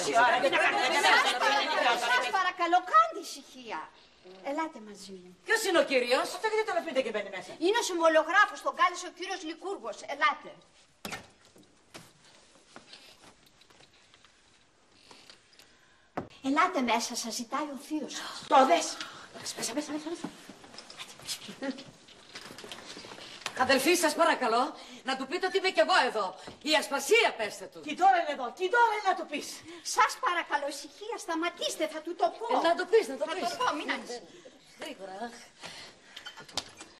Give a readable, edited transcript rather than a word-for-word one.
τόση ώρα. Σας παρακαλώ, κάντε ησυχία. Ελάτε μαζί μου. Ποιος είναι ο κύριος? Αυτό γιατί το πείτε και μπαίνει μέσα. Είναι ο συμβολογράφος, τον κάλεσε ο κύριος Λικούργος. Ελάτε. Ελάτε μέσα, σας ζητάει ο θείος σας. Το δες. Μέσα. Αδελφοί, σας παρακαλώ, να του πείτε ότι είμαι κι εγώ εδώ. Η Ασπασία, πέστε του. Κι τώρα είναι εδώ, κι τώρα είναι να του πεις. Σας παρακαλώ, ησυχία, σταματήστε, θα του το πω. Να το πεις, να το πεις. Θα το πω, μην ανησυχείτε. Γρήγορα.